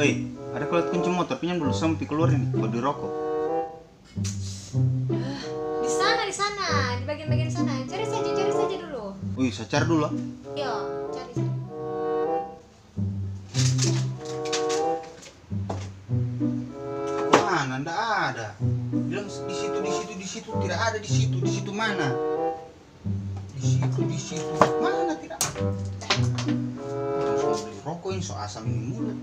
Woi, ada kulit kunci motor, pinjam dulu sama pi keluar ini, buat dirokok. Di sana, di bagian-bagian sana. Cari saja dulu. Wih, saya cari dulu. Iya, cari saja. Mana? Nggak ada. Bilang di situ, tidak ada di situ mana? Di situ, mana tidak ada? Langsung beli rokok ini, so asam ini mulut.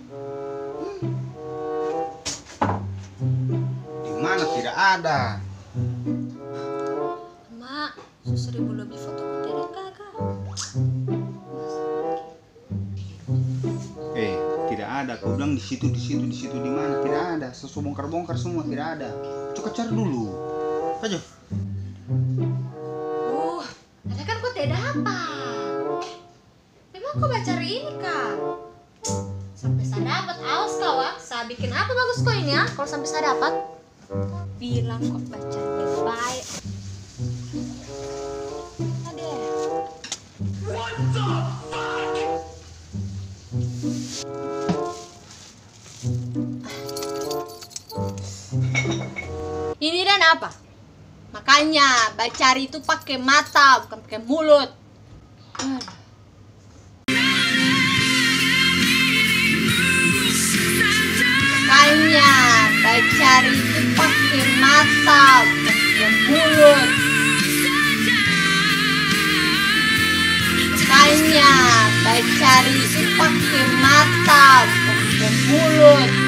Di mana tidak ada? Mak, 1.000 lebih foto tidak kakak. Tidak ada. Kau bilang di situ di mana? Tidak ada. Sesu bongkar semua tidak ada. Coba cari dulu. Ayo. Ada kan kok tidak dapat. Memang kau baca ini kak? Sampai saya dapat, awas kau saya bikin apa bagus kau ini ya? Kalau sampai saya dapat, bilang kok baca baik. Ini dan apa? Makanya bacari itu pakai mata, bukan pakai mulut. Makanya bacari itu pakai mata, bukan pakai mulut. Makanya bacari itu pakai mata, bukan pakai mulut.